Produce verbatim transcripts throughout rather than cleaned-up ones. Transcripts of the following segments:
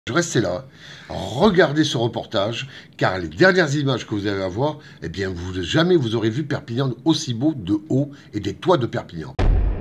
Restez là, regardez ce reportage, car les dernières images que vous allez avoir, eh bien, vous, jamais vous aurez vu Perpignan aussi beau de haut et des toits de Perpignan.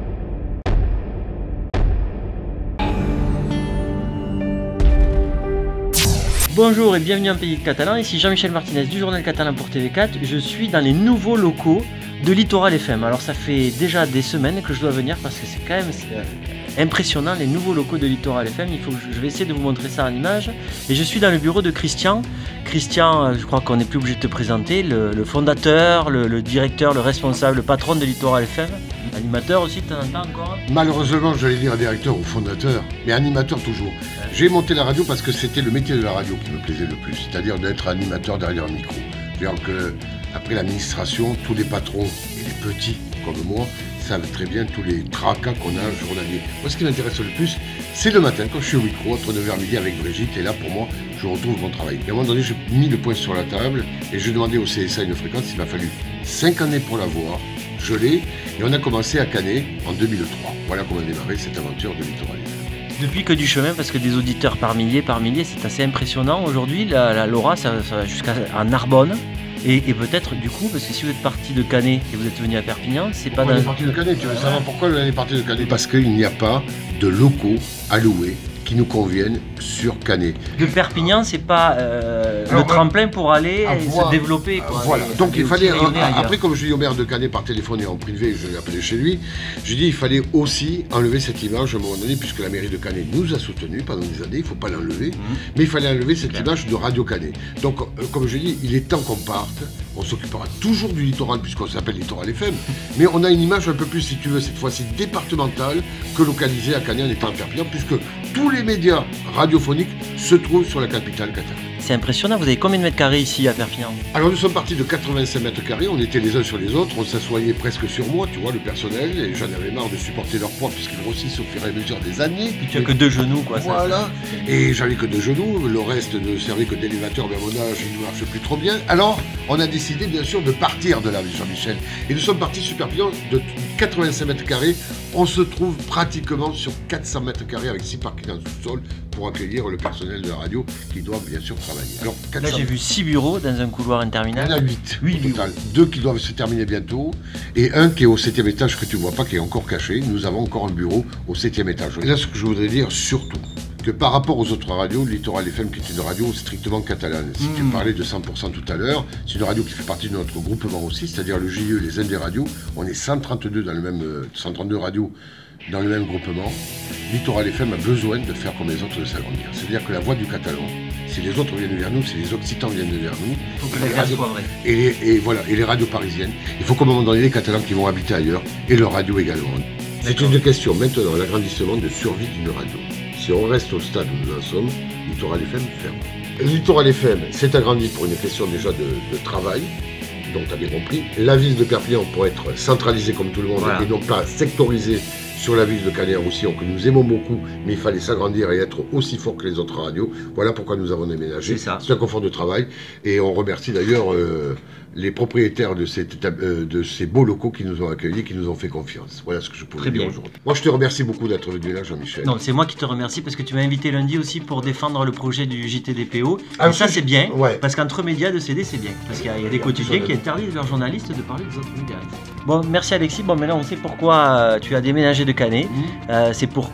Bonjour et bienvenue en Pays Catalan, ici Jean-Michel Martinez du Journal Catalan pour T V quatre. Je suis dans les nouveaux locaux de Littoral F M. Alors ça fait déjà des semaines que je dois venir parce que c'est quand même impressionnant les nouveaux locaux de Littoral F M. Il faut que je, je vais essayer de vous montrer ça en image. Et je suis dans le bureau de Christian. Christian, je crois qu'on n'est plus obligé de te présenter, le, le fondateur, le, le directeur, le responsable, le patron de Littoral F M. Animateur aussi, de temps en temps encore. Malheureusement, j'allais dire directeur ou fondateur, mais animateur toujours. J'ai monté la radio parce que c'était le métier de la radio qui me plaisait le plus, c'est-à-dire d'être animateur derrière un micro. C'est-à-dire que après l'administration, tous les patrons et les petits comme moi savent très bien tous les tracas qu'on a journaliers. Moi, ce qui m'intéresse le plus, c'est le matin, quand je suis au micro, entre neuf heures midi avec Brigitte, et là, pour moi, je retrouve mon travail. Et à un moment donné, j'ai mis le point sur la table, et j'ai demandé au C S A une fréquence. Il m'a fallu cinq années pour l'avoir. Je l'ai, et on a commencé à Canet en deux mille trois. Voilà comment a démarré cette aventure de Littoral F M. Depuis que du chemin, parce que des auditeurs par milliers, par milliers, c'est assez impressionnant. Aujourd'hui, la, la Laura, ça, ça va jusqu'à Narbonne. Et, et peut-être du coup, parce que si vous êtes parti de Canet et vous êtes venu à Perpignan, c'est pas... On est parti de Canet, tu veux savoir pourquoi on est parti de Canet? Parce qu'il n'y a pas de locaux à louer qui nous conviennent sur Canet. De Perpignan, c'est pas euh, Alors, le tremplin pour aller et voir, se développer. Quoi, voilà, et, donc il fallait... Un, après, ailleurs. Comme je dis au maire de Canet par téléphone et en privé, je l'ai appelé chez lui, je dis il fallait aussi enlever cette image à un moment donné, puisque la mairie de Canet nous a soutenus pendant des années, il ne faut pas l'enlever, mmh. mais il fallait enlever cette Bien. image de Radio Canet. Donc, euh, comme je dis, il est temps qu'on parte, on s'occupera toujours du littoral, puisqu'on s'appelle Littoral F M, mais on a une image un peu plus, si tu veux, cette fois-ci départementale, que localisée à Canet en étant à Perpignan, puisque tous les médias radiophoniques se trouvent sur la capitale catalane. C'est impressionnant, vous avez combien de mètres carrés ici à Perpignan? Alors nous sommes partis de quatre-vingt-cinq mètres carrés, on était les uns sur les autres, on s'assoyait presque sur moi, tu vois, le personnel, et j'en avais marre de supporter leur poids puisqu'ils grossissent au fur et à mesure des années. Et tu as que deux genoux, quoi. Voilà, ça, ça. Et j'avais que deux genoux, le reste ne servait que d'élévateur, mais à mon âge, il ne marche plus trop bien. Alors, on a décidé bien sûr de partir de là, Jean-Michel. Et nous sommes partis sur Perpignan de quatre-vingt-cinq mètres carrés, on se trouve pratiquement sur quatre cents mètres carrés avec six parkings en sous-sol pour accueillir le personnel de la radio qui doit bien sûr travailler. Alors, là j'ai vu six bureaux dans un couloir interminable. Il y en a huit au total. Deux qui doivent se terminer bientôt et un qui est au septième étage que tu ne vois pas, qui est encore caché. Nous avons encore un bureau au septième étage. Et là ce que je voudrais dire surtout, que par rapport aux autres radios, Littoral F M qui est une radio strictement catalane. Si mmh. tu parlais de cent pour cent tout à l'heure, c'est une radio qui fait partie de notre groupement aussi, c'est-à-dire le J E, les Indes des radios. On est cent trente-deux dans le même, cent trente-deux radios dans le même groupement. Littoral F M a besoin de faire comme les autres de s'agrandir. C'est-à-dire que la voix du catalan, si les autres viennent vers nous, si les Occitans viennent vers nous, il faut que les radios soient vraies. Et, les, et voilà, et les radios parisiennes, il faut qu'à un moment donné, les Catalans qui vont habiter ailleurs, et leur radio également. C'est une question maintenant, l'agrandissement de survie d'une radio. Si on reste au stade où nous en sommes, Littoral F M ferme. Littoral F M s'est agrandi pour une question déjà de, de travail, donc tu as bien compris. La ville de Perpignan pour être centralisée comme tout le monde voilà. et non pas sectorisée sur la ville de Canet Roussillon, que nous aimons beaucoup, mais il fallait s'agrandir et être aussi fort que les autres radios. Voilà pourquoi nous avons déménagé. C'est un confort de travail. Et on remercie d'ailleurs euh, les propriétaires de, cette, euh, de ces beaux locaux qui nous ont accueillis, qui nous ont fait confiance. Voilà ce que je pouvais Très dire aujourd'hui. Moi, je te remercie beaucoup d'être venu là, Jean-Michel. Non, c'est moi qui te remercie parce que tu m'as invité lundi aussi pour défendre le projet du J T D P O. Ah, et ça, c'est bien, ouais. parce qu'entre médias de C D, c'est bien. Parce qu'il y, y a des quotidiens qui interdisent leurs journalistes de parler des autres médias. Bon, merci Alexis. Bon, maintenant, on sait pourquoi tu as déménagé de Canet. Mmh. Euh, c'est pour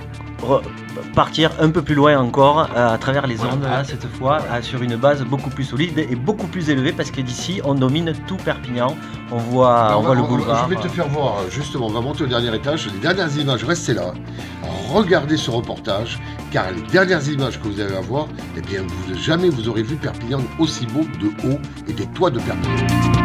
partir un peu plus loin encore euh, à travers les ondes, là, cette fois, euh, sur une base beaucoup plus solide et beaucoup plus élevée, parce que d'ici, on domine tout Perpignan. On voit, on on va, voit le boulevard. Je vais te faire voir, justement, on va monter au dernier étage. Les dernières images, restez là, regardez ce reportage, car les dernières images que vous allez avoir, eh bien, vous, jamais vous aurez vu Perpignan aussi beau de haut et des toits de Perpignan.